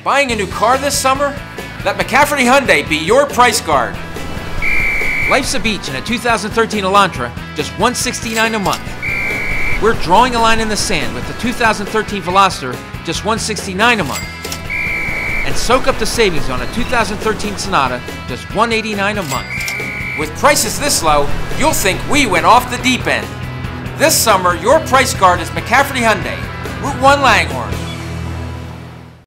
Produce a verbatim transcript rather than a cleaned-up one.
Buying a new car this summer? Let McCafferty Hyundai be your price guard. Life's a beach in a two thousand thirteen Elantra, just one hundred sixty-nine dollars a month. We're drawing a line in the sand with the two thousand thirteen Veloster, just one hundred sixty-nine dollars a month. And soak up the savings on a two thousand thirteen Sonata, just one hundred eighty-nine dollars a month. With prices this low, you'll think we went off the deep end. This summer, your price guard is McCafferty Hyundai, Route one Langhorne.